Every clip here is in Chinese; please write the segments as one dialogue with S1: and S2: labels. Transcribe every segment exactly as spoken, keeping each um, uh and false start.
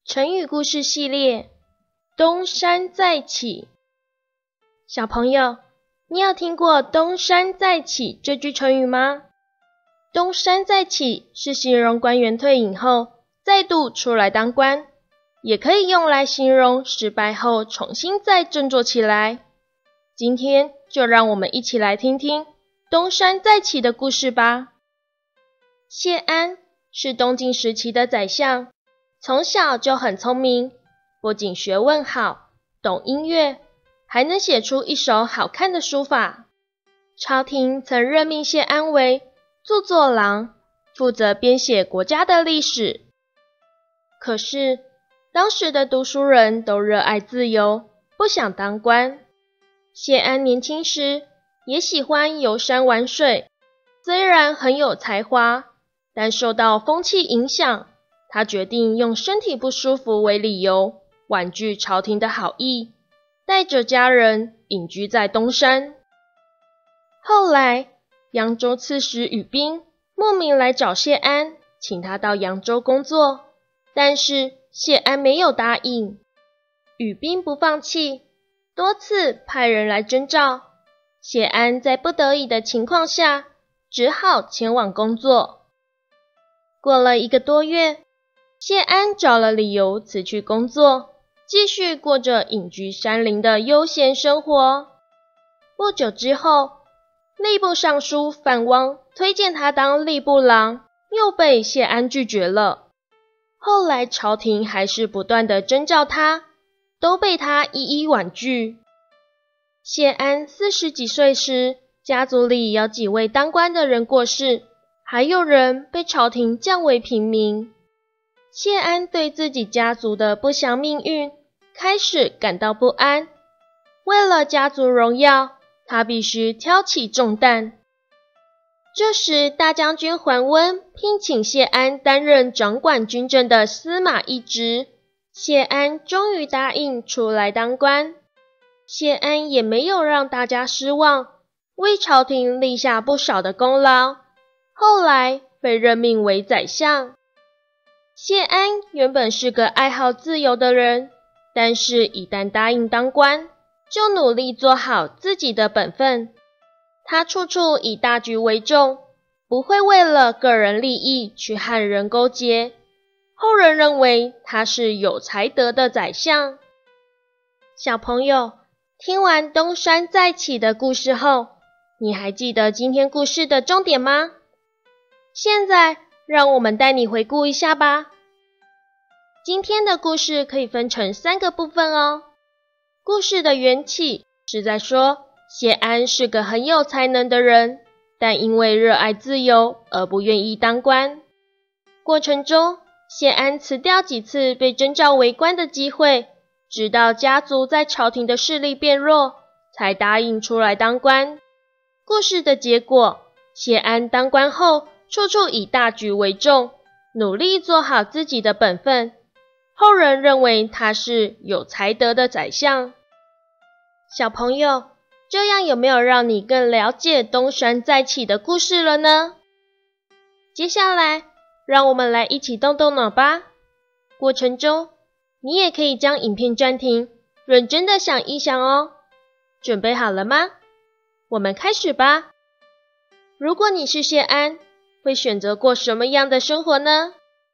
S1: 成语故事系列东山再起。小朋友，你有听过东山再起这句成语吗？东山再起是形容官员退隐后再度出来当官，也可以用来形容失败后重新再振作起来。今天就让我们一起来听听东山再起的故事吧。谢安是东晋时期的宰相，从小就很聪明，不仅学问好，懂音乐，还能写出一手好看的书法。朝廷曾任命谢安为著作郎，负责编写国家的历史。可是，当时的读书人都热爱自由，不想当官。谢安年轻时也喜欢游山玩水，虽然很有才华，但受到风气影响，他决定用身体不舒服为理由，婉拒朝廷的好意，带着家人隐居在东山。后来，扬州刺史宇彬慕名来找谢安，请他到扬州工作，但是谢安没有答应。宇彬不放弃，多次派人来征召，谢安在不得已的情况下，只好前往工作。过了一个多月，谢安找了理由辞去工作，继续过着隐居山林的悠闲生活。不久之后，吏部尚书范汪推荐他当吏部郎，又被谢安拒绝了。后来朝廷还是不断的征召他，都被他一一婉拒。谢安四十几岁时，家族里有几位当官的人过世，还有人被朝廷降为平民。谢安对自己家族的不祥命运开始感到不安，为了家族荣耀，他必须挑起重担。这时大将军桓温聘请谢安担任掌管军政的司马一职，谢安终于答应出来当官。谢安也没有让大家失望，为朝廷立下不少的功劳，后来被任命为宰相。谢安原本是个爱好自由的人，但是一旦答应当官，就努力做好自己的本分。他处处以大局为重，不会为了个人利益去和人勾结。后人认为他是有才德的宰相。小朋友，听完东山再起的故事后，你还记得今天故事的重点吗？现在让我们带你回顾一下吧。今天的故事可以分成三个部分哦。故事的缘起是在说，谢安是个很有才能的人，但因为热爱自由而不愿意当官。过程中，谢安辞掉几次被征召为官的机会，直到家族在朝廷的势力变弱，才答应出来当官。故事的结果，谢安当官后，处处以大局为重，努力做好自己的本分。后人认为他是有才德的宰相。小朋友，这样有没有让你更了解东山再起的故事了呢？接下来，让我们来一起动动脑吧。过程中，你也可以将影片暂停，认真的想一想哦。准备好了吗？我们开始吧。如果你是谢安，会选择过什么样的生活呢？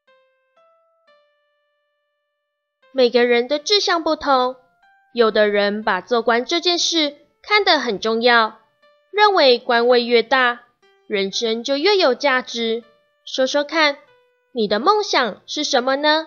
S1: 每个人的志向不同，有的人把做官这件事看得很重要，认为官位越大，人生就越有价值。说说看，你的梦想是什么呢？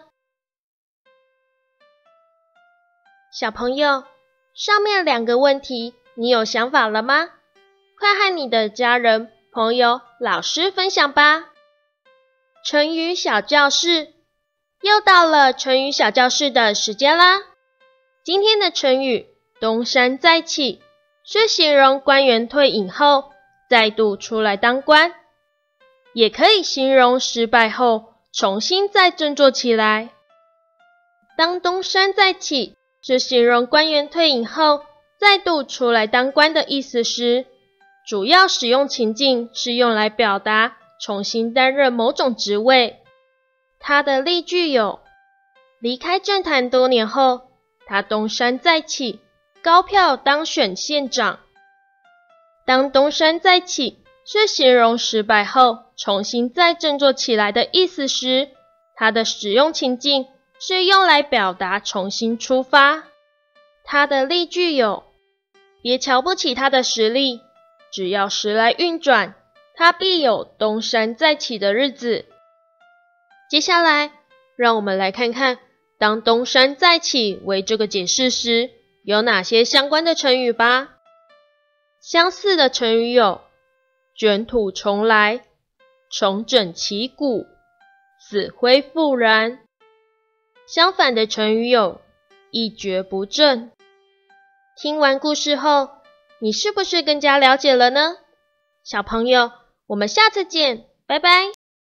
S1: 小朋友，上面两个问题，你有想法了吗？快和你的家人、朋友、老师分享吧。成语小教室，又到了成语小教室的时间啦。今天的成语东山再起是形容官员退隐后再度出来当官，也可以形容失败后重新再振作起来。当东山再起是形容官员退隐后再度出来当官的意思时，主要使用情境是用来表达重新担任某种职位。它的例句有： 离开政坛多年后，他东山再起，高票当选县长。当东山再起是形容失败后重新再振作起来的意思时，它的使用情境是用来表达重新出发。它的例句有：别瞧不起他的实力，只要时来运转，他必有东山再起的日子。接下来，让我们来看看当东山再起为这个解释时，有哪些相关的成语吧。相似的成语有卷土重来、重整旗鼓、死灰复燃。相反的成语有一蹶不振。听完故事后，你是不是更加了解了呢？小朋友，我们下次见，拜拜。